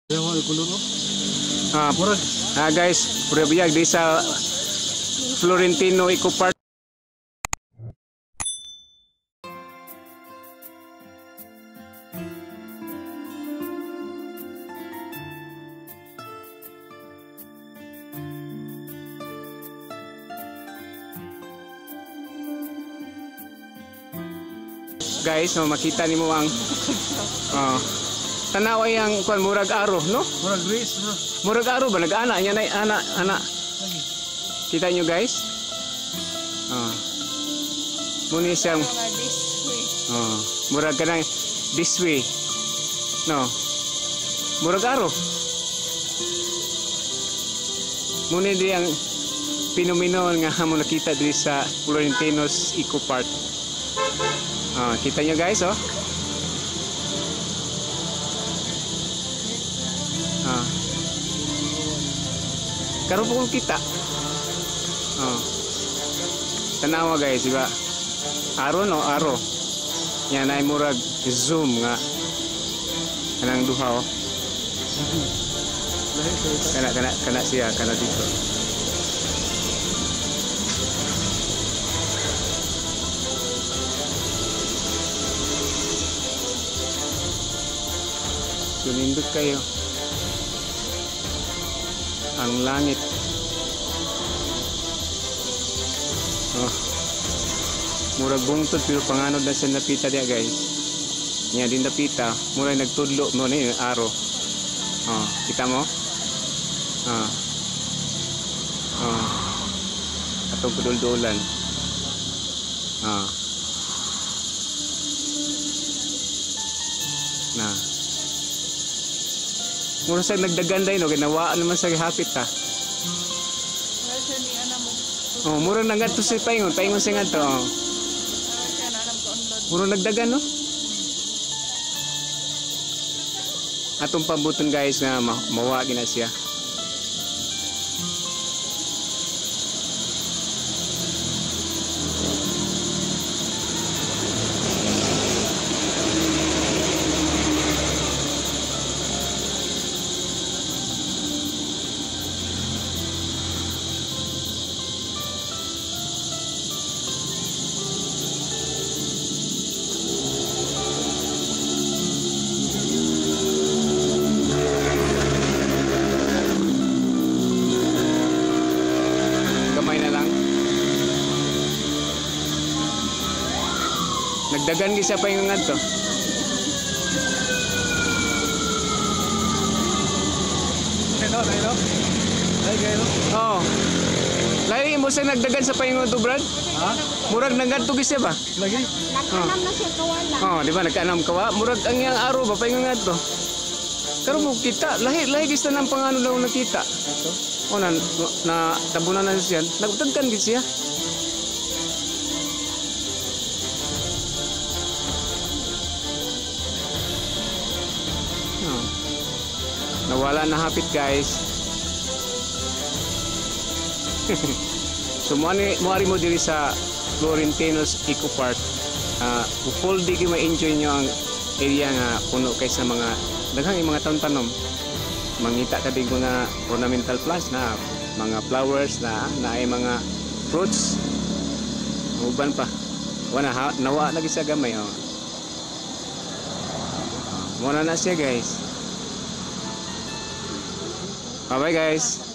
Guys, purabiyag di sa Florentino Eco Park. Guys, so makita nimo ang tanaw ay ang kuan murag aro, no? Murag gris, bro. Murag aro ba nag-ana nya nay ana. Kita nyo guys? Muna siyang murag kanang this way. No. Murag aro. Muna di ang pinuminon nga mo nakita diri sa Florentino's Eco Park. Kita nyo guys, oh. Karon po kita. Tanawa guys, diba? Aro no, aro. Yan ay murag zoom nga. Kanang duha, oh. Kana siya, kana dito. Sunindot kayo ang langit. Murag bungtod pero panganod na siya napita diya guys. Nya din napita, murag nagtudlo mo na yung aro. Kita mo? Atong kudul-dulan. Mura sa nagdaganday no, ginawaan naman sa hapit ta. Mura nangadto si paingon sa ngadto. Mura nagdagan no. Atong pambuton guys nga mawa gina siya. Nagdagan gisa pa yung ngadto. Lagi mo sa nagdagan sa paingon to, Brad? Murag naggadto gisa ba? Lagi. Nagkanam na siya kawala. Di ba nagkanam kawa? Murag ang yang aro ba paingon ngadto. Karon mo kita, lahi gisa nang pangano daw nakita. Na tabunan na siya. Nagtagkan gid siya. Nawala na hapit guys. So muari mo diri sa Florentino's Eco Park. Full di ma-enjoy nyo ang area nga puno kay sa mga daghang mga tanom-tanom. Mangita ka dig mga ornamental plants na mga flowers na ay mga fruits. Uban pa. Nawa lagi sa gamay. Muna na siya guys. Bye bye guys.